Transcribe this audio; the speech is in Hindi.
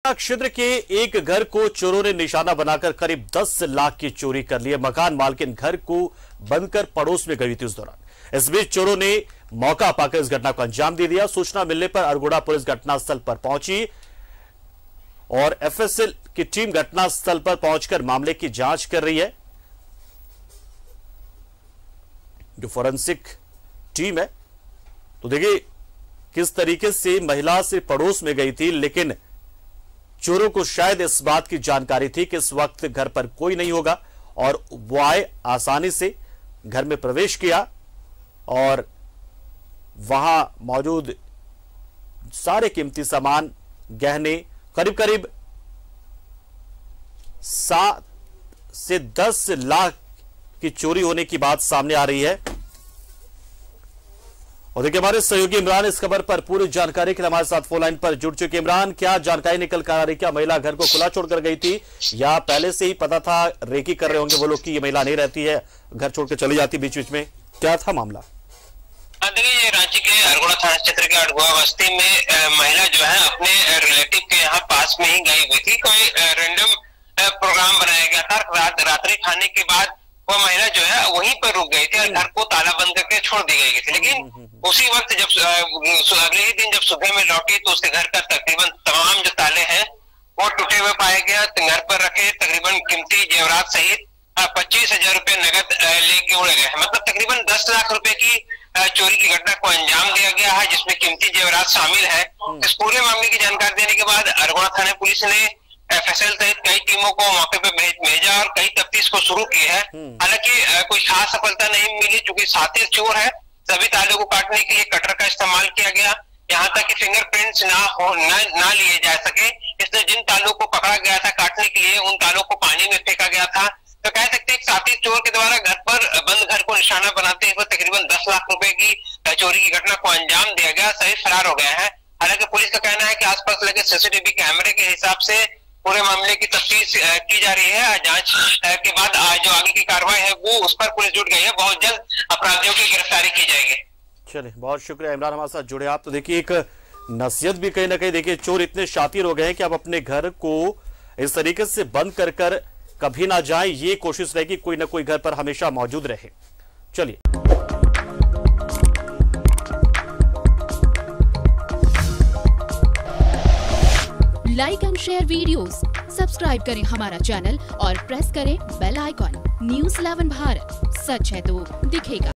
थाना क्षेत्र के एक घर को चोरों ने निशाना बनाकर करीब 10 लाख की चोरी कर ली है। मकान मालकिन घर को बंद कर पड़ोस में गई थी। उस दौरान इस बीच चोरों ने मौका पाकर इस घटना को अंजाम दे दिया। सूचना मिलने पर अरगोड़ा पुलिस घटनास्थल पर पहुंची और एफएसएल की टीम घटनास्थल पर पहुंचकर मामले की जांच कर रही है। जो फोरेंसिक टीम है, तो देखिए किस तरीके से महिला से पड़ोस में गई थी, लेकिन चोरों को शायद इस बात की जानकारी थी कि इस वक्त घर पर कोई नहीं होगा और वो आए, आसानी से घर में प्रवेश किया और वहां मौजूद सारे कीमती सामान, गहने, करीब करीब 7 से 10 लाख की चोरी होने की बात सामने आ रही है। और देखिए हमारे सहयोगी इमरान इस खबर पर पूरी जानकारी के लिए हमारे साथ फोन लाइन पर जुड़ चुके। इमरान, क्या जानकारी निकल कर आ रही? क्या महिला घर को खुला छोड़कर गई थी या पहले से ही पता था, रेकी कर रहे होंगे वो लोग कि ये महिला नहीं रहती है, घर छोड़कर चली जाती बीच बीच में? क्या था मामला? देखिए, ये रांची के अरगोड़ा थाना क्षेत्र के अड़गुआ बस्ती में महिला जो है अपने रिलेटिव के यहाँ पास में ही गई हुई थी। कोई रेंडम प्रोग्राम बनाया गया था। रात्रि खाने के बाद वो महिला जो है वहीं पर रुक गई थी और घर को ताला बंद करके छोड़ दी गई थी। लेकिन उसी वक्त जब अगले ही दिन जब सुबह में लौटी तो उसके घर का तकरीबन तमाम जो ताले हैं वो टूटे हुए पाए गए। घर पर रखे तकरीबन कीमती जेवरात सहित 25,000 रुपए नगद लेके उड़ गए। मतलब तकरीबन 10 लाख रुपए की चोरी की घटना को अंजाम दिया गया है, जिसमें कीमती जेवरात शामिल है। इस पूरे मामले की जानकारी देने के बाद अरगोड़ा थाना पुलिस ने एफएसएल सहित कई टीमों को मौके पर भेजा और कई तफ्तीश को शुरू की है। हालांकि कोई खास सफलता नहीं मिली, चूंकि साथी चोर है। सभी तालों को काटने के लिए कटर का इस्तेमाल किया गया, यहाँ तक कि फिंगरप्रिंट्स ना लिए जा सके। इसलिए जिन तालों को पकड़ा गया था काटने के लिए, उन तालों को पानी में फेंका गया था। तो कह सकते हैं साथी चोर के द्वारा बंद घर को निशाना बनाते हुए तकरीबन 10 लाख रुपए की चोरी की घटना को अंजाम दिया गया। सही फरार हो गया है। हालांकि पुलिस का कहना है कि आसपास लगे सीसीटीवी कैमरे के हिसाब से पूरे मामले की तफ्तीश की जा रही है। जांच के बाद जो आगे की कार्रवाई है वो उस पर पुलिस जुट गई है। बहुत जल्द अपराधियों की गिरफ्तारी की जाएगी। चलिए, बहुत शुक्रिया इमरान हमारे साथ जुड़े आप। तो देखिए एक नसीहत भी कहीं ना कहीं, देखिए चोर इतने शातिर हो गए हैं कि अब अपने घर को इस तरीके से बंद कर कभी ना जाए, ये कोशिश रहेगी कोई ना कोई घर पर हमेशा मौजूद रहे। चलिए, like and share videos, subscribe करें हमारा चैनल और प्रेस करें बेल आइकॉन। न्यूज़ 11 भारत, सच है तो दिखेगा।